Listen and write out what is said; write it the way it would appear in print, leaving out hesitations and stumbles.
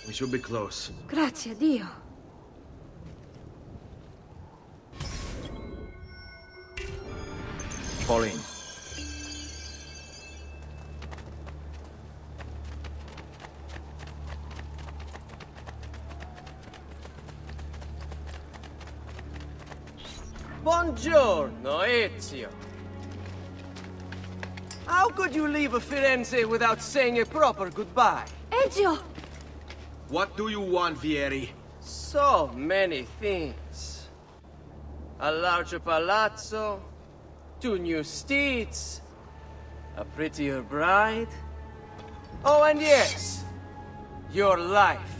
We should be close. Grazie a Dio. Fall in. Buongiorno, Ezio. How could you leave a Firenze without saying a proper goodbye? Ezio! What do you want, Vieri? So many things. A larger palazzo, 2 new steeds, a prettier bride. Oh, and yes, your life.